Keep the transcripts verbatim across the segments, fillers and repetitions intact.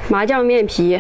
麻酱面皮。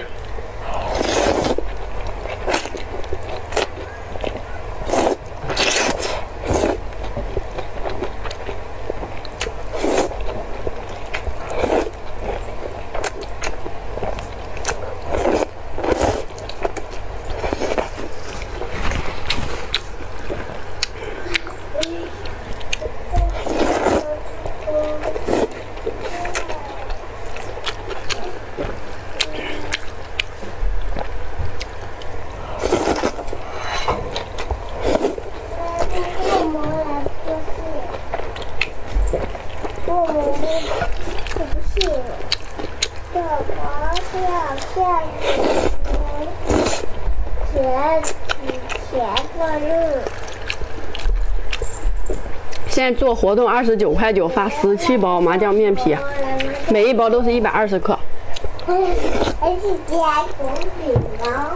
现在做活动，二十九块九发十七包麻酱面皮，每一包都是一百二十克。 而且加红饼哦。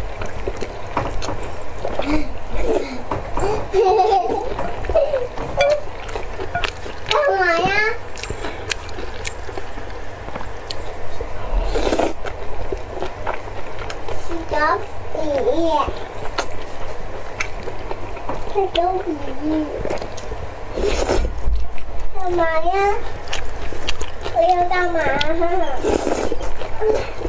干嘛呀？洗脚笔。看手笔。 干嘛呀？我要干嘛？